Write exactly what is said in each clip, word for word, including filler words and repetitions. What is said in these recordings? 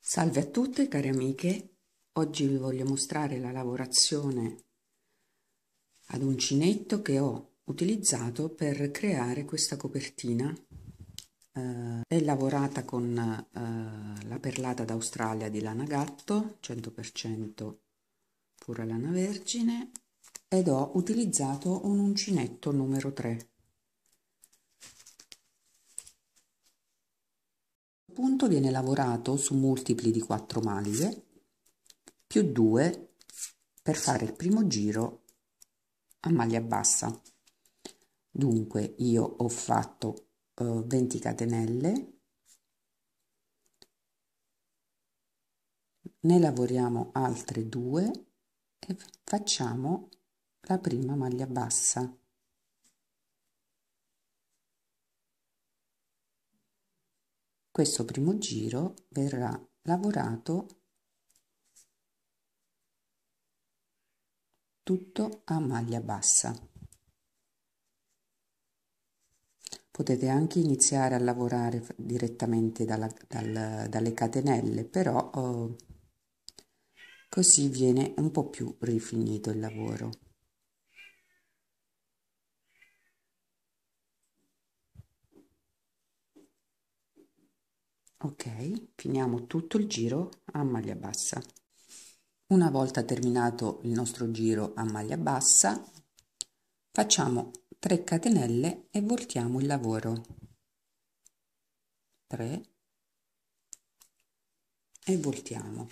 Salve a tutte care amiche, oggi vi voglio mostrare la lavorazione ad uncinetto che ho utilizzato per creare questa copertina. Eh, è lavorata con eh, la perlata d'Australia di lana gatto, cento per cento pura lana vergine, ed ho utilizzato un uncinetto numero tre. Il punto viene lavorato su multipli di quattro maglie più due per fare il primo giro a maglia bassa. Dunque io ho fatto eh, venti catenelle, ne lavoriamo altre due e facciamo la prima maglia bassa. Questo primo giro verrà lavorato tutto a maglia bassa. Potete anche iniziare a lavorare direttamente dalla, dal, dalle catenelle, però oh, così viene un po' più rifinito il lavoro. Ok, finiamo tutto il giro a maglia bassa. Una volta terminato il nostro giro a maglia bassa, facciamo tre catenelle e voltiamo il lavoro. tre e voltiamo.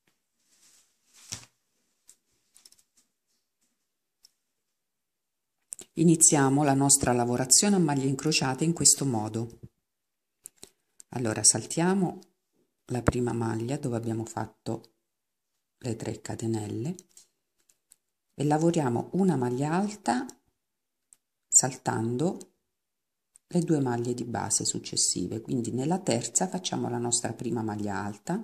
Iniziamo la nostra lavorazione a maglie incrociate in questo modo. Allora saltiamo la prima maglia dove abbiamo fatto le tre catenelle e lavoriamo una maglia alta saltando le due maglie di base successive, quindi nella terza facciamo la nostra prima maglia alta,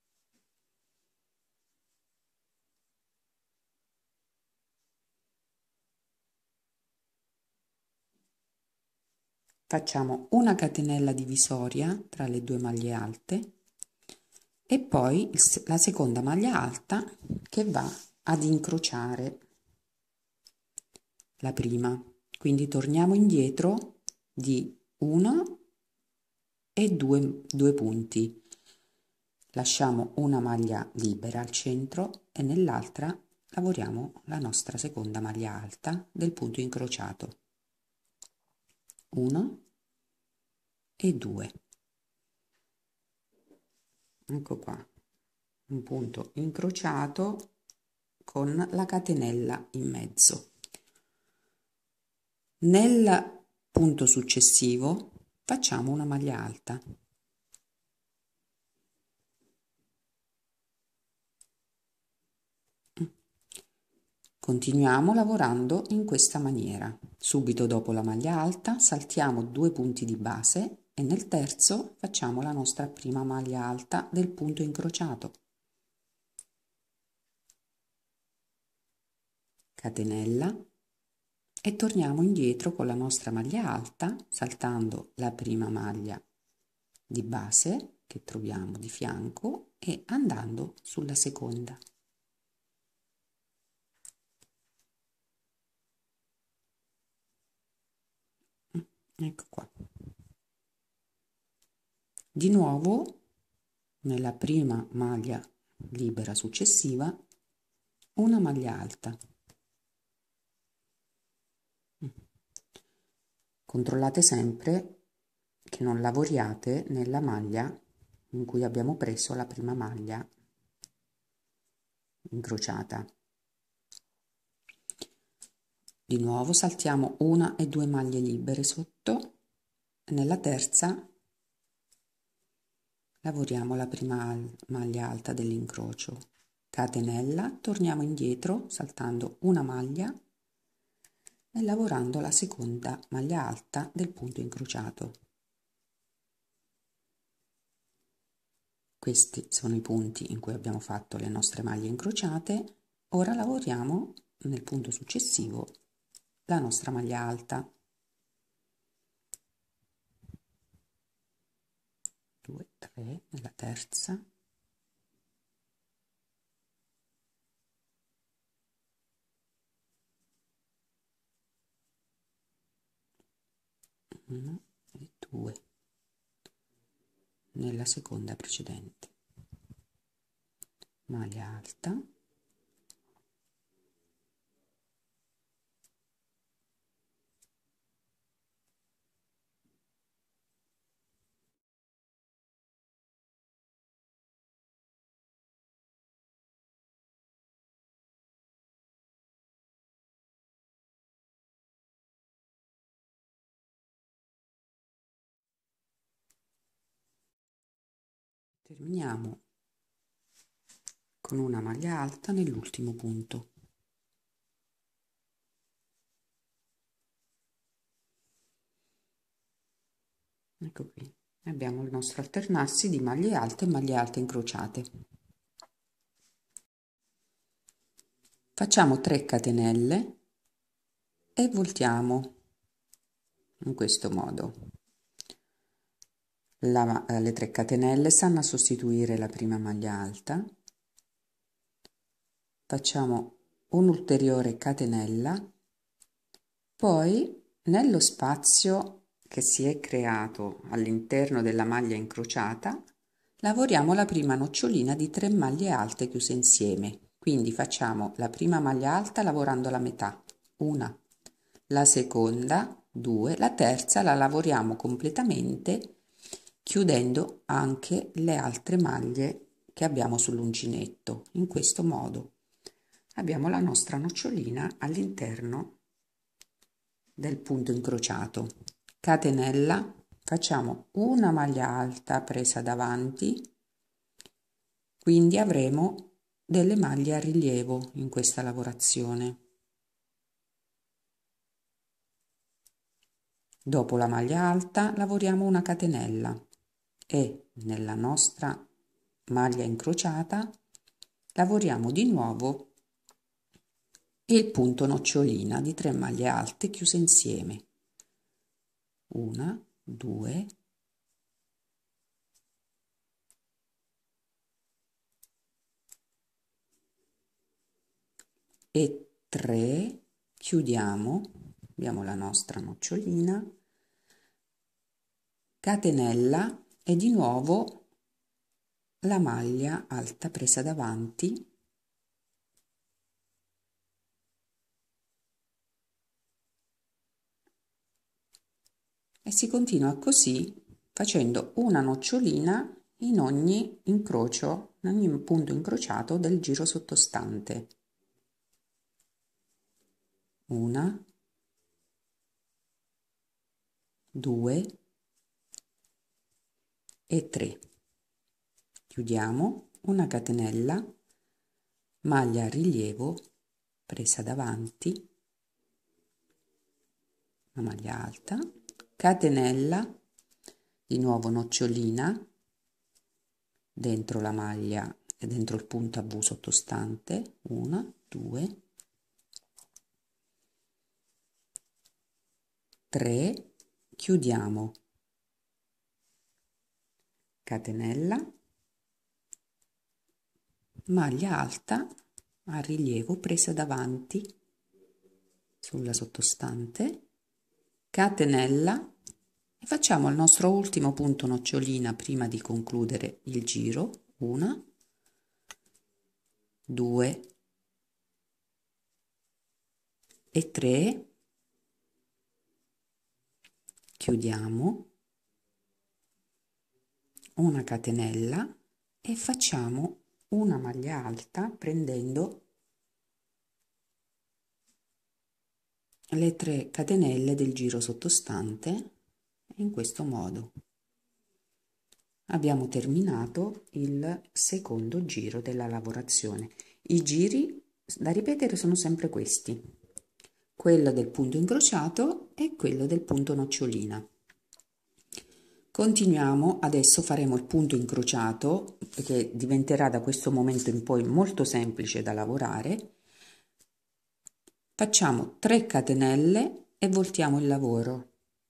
facciamo una catenella divisoria tra le due maglie alte e poi la seconda maglia alta che va ad incrociare la prima, quindi torniamo indietro di uno e due, due punti, lasciamo una maglia libera al centro e nell'altra lavoriamo la nostra seconda maglia alta del punto incrociato, uno e due. Ecco qua, un punto incrociato con la catenella in mezzo. Nel punto successivo facciamo una maglia alta. Continuiamo lavorando in questa maniera. Subito dopo la maglia alta saltiamo due punti di base e nel terzo facciamo la nostra prima maglia alta del punto incrociato. Catenella e torniamo indietro con la nostra maglia alta saltando la prima maglia di base che troviamo di fianco e andando sulla seconda. Ecco qua. Di nuovo nella prima maglia libera successiva una maglia alta. Controllate sempre che non lavoriate nella maglia in cui abbiamo preso la prima maglia incrociata. Di nuovo saltiamo una e due maglie libere sotto e nella terza lavoriamo la prima maglia alta dell'incrocio. Catenella, torniamo indietro saltando una maglia e lavorando la seconda maglia alta del punto incrociato. Questi sono i punti in cui abbiamo fatto le nostre maglie incrociate. Ora lavoriamo nel punto successivo la nostra maglia alta. due, tre, nella terza, una e due nella seconda precedente, maglia alta, terminiamo con una maglia alta nell'ultimo punto. Ecco qui, abbiamo il nostro alternarsi di maglie alte e maglie alte incrociate. Facciamo tre catenelle e voltiamo in questo modo. La, le tre catenelle stanno a sostituire la prima maglia alta. Facciamo un'ulteriore catenella, poi nello spazio che si è creato all'interno della maglia incrociata lavoriamo la prima nocciolina di tre maglie alte chiuse insieme. Quindi facciamo la prima maglia alta lavorando la metà, una, la seconda, due, la terza la lavoriamo completamente chiudendo anche le altre maglie che abbiamo sull'uncinetto. In questo modo abbiamo la nostra nocciolina all'interno del punto incrociato. Catenella, facciamo una maglia alta presa davanti, quindi avremo delle maglie a rilievo in questa lavorazione. Dopo la maglia alta lavoriamo una catenella e nella nostra maglia incrociata lavoriamo di nuovo il punto nocciolina di tre maglie alte chiuse insieme, una, due, e tre, chiudiamo, abbiamo la nostra nocciolina, catenella e di nuovo la maglia alta presa davanti, e si continua così facendo una nocciolina in ogni incrocio, in ogni punto incrociato del giro sottostante. Una, due e tre. Chiudiamo una catenella, maglia a rilievo presa davanti, una maglia alta, catenella, di nuovo nocciolina dentro la maglia e dentro il punto a V sottostante, una, due, tre, chiudiamo, catenella, maglia alta a rilievo presa davanti sulla sottostante, catenella e facciamo il nostro ultimo punto nocciolina prima di concludere il giro, una, due e tre, chiudiamo, una catenella e facciamo una maglia alta prendendo le tre catenelle del giro sottostante. In questo modo abbiamo terminato il secondo giro della lavorazione. I giri da ripetere sono sempre questi, quello del punto incrociato e quello del punto nocciolina. Continuiamo, adesso faremo il punto incrociato che diventerà da questo momento in poi molto semplice da lavorare. Facciamo tre catenelle e voltiamo il lavoro.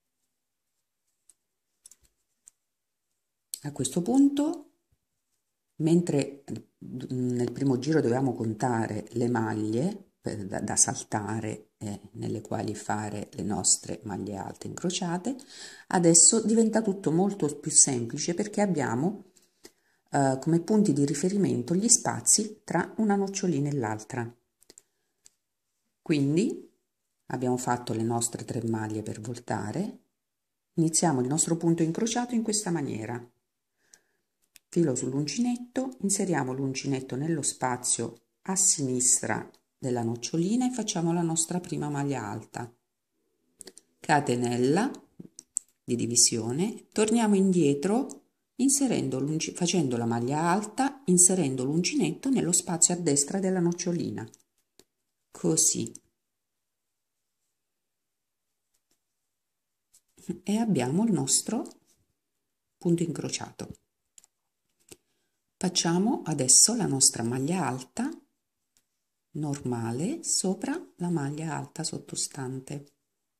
A questo punto, mentre nel primo giro dovevamo contare le maglie da, da saltare eh, nelle quali fare le nostre maglie alte incrociate. Adesso diventa tutto molto più semplice perché abbiamo eh, come punti di riferimento gli spazi tra una nocciolina e l'altra. Quindi abbiamo fatto le nostre tre maglie per voltare, iniziamo il nostro punto incrociato in questa maniera. Filo sull'uncinetto, inseriamo l'uncinetto nello spazio a sinistra della nocciolina e facciamo la nostra prima maglia alta. Catenella di divisione, torniamo indietro inserendo facendo la maglia alta, inserendo l'uncinetto nello spazio a destra della nocciolina. Così. E abbiamo il nostro punto incrociato. Facciamo adesso la nostra maglia alta normale sopra la maglia alta sottostante.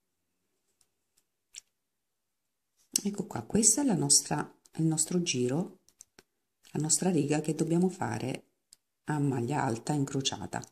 Ecco qua, questa è la nostra, il nostro giro, la nostra riga che dobbiamo fare a maglia alta incrociata.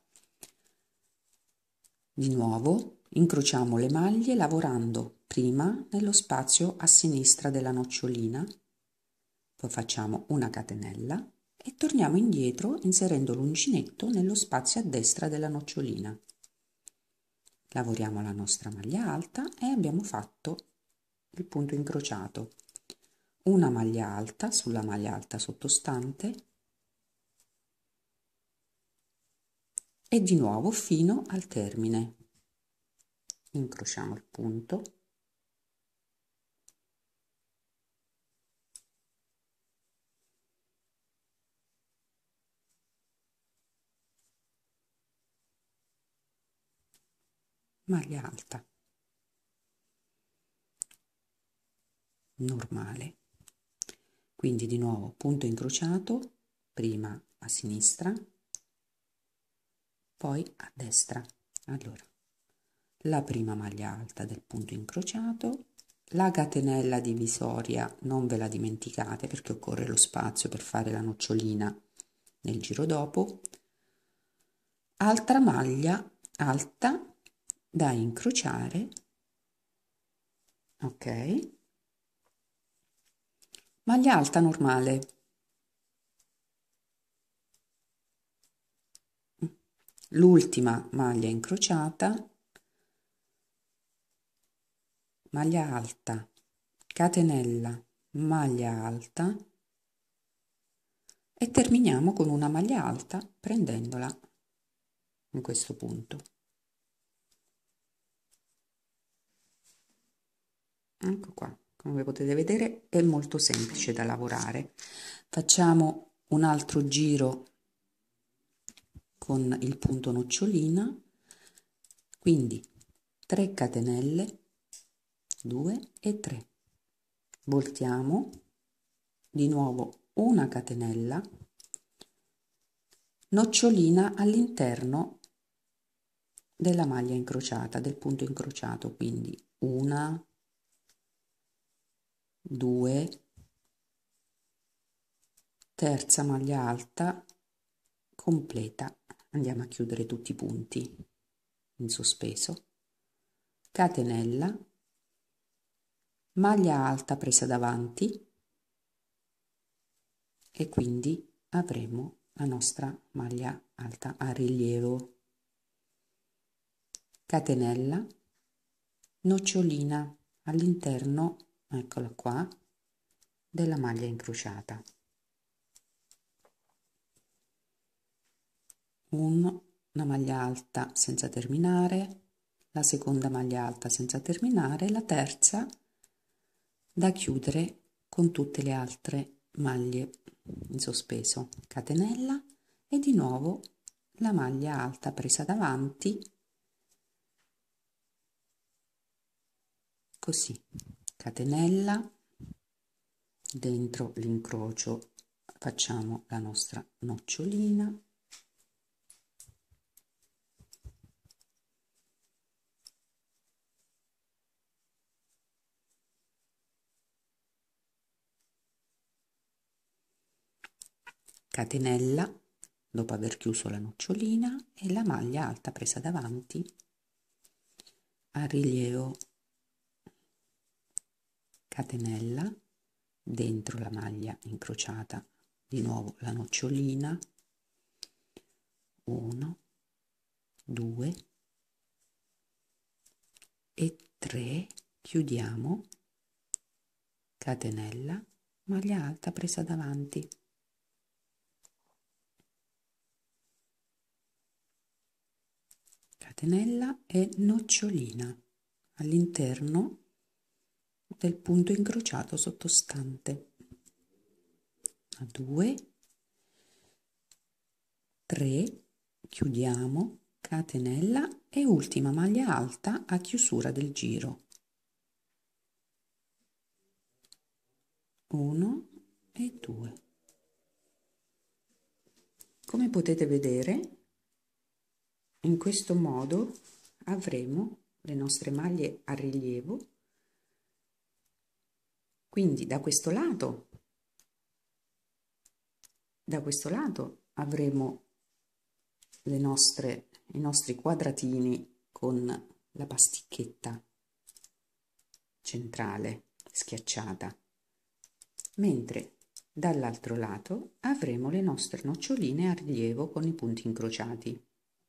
Di nuovo incrociamo le maglie lavorando prima nello spazio a sinistra della nocciolina, poi facciamo una catenella e torniamo indietro inserendo l'uncinetto nello spazio a destra della nocciolina. Lavoriamo la nostra maglia alta e abbiamo fatto il punto incrociato. Una maglia alta sulla maglia alta sottostante e di nuovo fino al termine. Incrociamo il punto. Maglia alta normale, quindi di nuovo punto incrociato, prima a sinistra, poi a destra. Allora, la prima maglia alta del punto incrociato, la catenella divisoria non ve la dimenticate perché occorre lo spazio per fare la nocciolina nel giro dopo, altra maglia alta da incrociare, ok, maglia alta normale, l'ultima maglia incrociata, maglia alta, catenella, maglia alta e terminiamo con una maglia alta prendendola in questo punto. Ecco qua, come potete vedere è molto semplice da lavorare. Facciamo un altro giro con il punto nocciolina, quindi tre catenelle, due e tre, voltiamo di nuovo una catenella, nocciolina all'interno della maglia incrociata, del punto incrociato, quindi una, due, terza maglia alta completa, andiamo a chiudere tutti i punti in sospeso, catenella, maglia alta presa davanti e quindi avremo la nostra maglia alta a rilievo, catenella, nocciolina all'interno, eccola qua, della maglia incrociata, un, una maglia alta senza terminare, la seconda maglia alta senza terminare, la terza da chiudere con tutte le altre maglie in sospeso, catenella e di nuovo la maglia alta presa davanti, così, catenella, dentro l'incrocio facciamo la nostra nocciolina, catenella dopo aver chiuso la nocciolina e la maglia alta presa davanti a rilievo, catenella dentro la maglia incrociata, di nuovo la nocciolina, uno, due e tre, chiudiamo, catenella, maglia alta presa davanti, catenella e nocciolina all'interno del punto incrociato sottostante, a due, tre, chiudiamo, catenella e ultima maglia alta a chiusura del giro, uno e due. Come potete vedere, in questo modo avremo le nostre maglie a rilievo, quindi da questo lato, da questo lato avremo le nostre, i nostri quadratini con la pasticchetta centrale schiacciata, mentre dall'altro lato avremo le nostre noccioline a rilievo con i punti incrociati.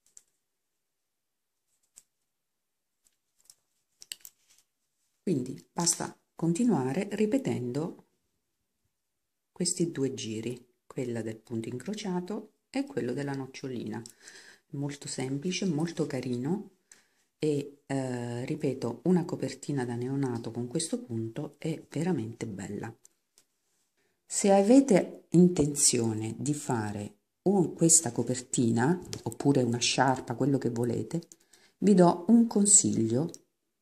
Quindi basta continuare ripetendo questi due giri, quella del punto incrociato e quello della nocciolina. Molto semplice, molto carino e eh, ripeto, una copertina da neonato con questo punto è veramente bella. Se avete intenzione di fare un, questa copertina oppure una sciarpa, quello che volete, vi do un consiglio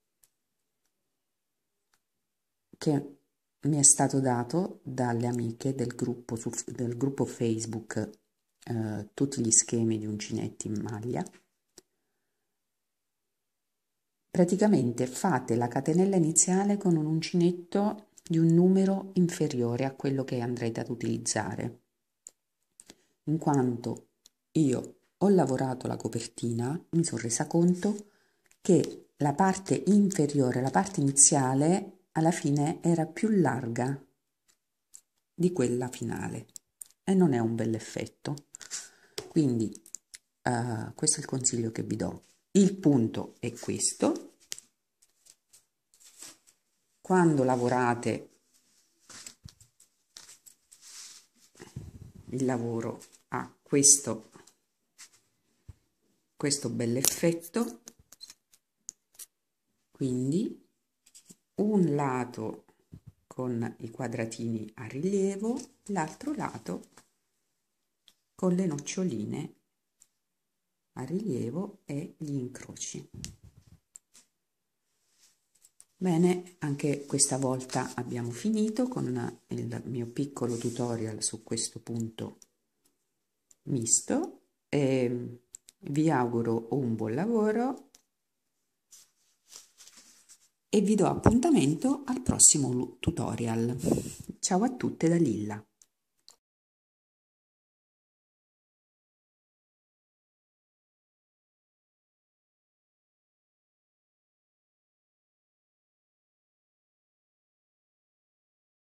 che mi è stato dato dalle amiche del gruppo, su, del gruppo Facebook eh, tutti gli schemi di uncinetti in maglia. Praticamente fate la catenella iniziale con un uncinetto di un numero inferiore a quello che andrete ad utilizzare, in quanto io ho lavorato la copertina, mi sono resa conto che la parte inferiore, la parte iniziale, alla fine era più larga di quella finale e non è un bel effetto. Quindi uh, questo è il consiglio che vi do. Il punto è questo: quando lavorate il lavoro ha questo questo bell'effetto, quindi un lato con i quadratini a rilievo, l'altro lato con le noccioline a rilievo e gli incroci. Bene, anche questa volta abbiamo finito con il mio piccolo tutorial su questo punto misto e vi auguro un buon lavoro e vi do appuntamento al prossimo tutorial. Ciao a tutte da Lilla.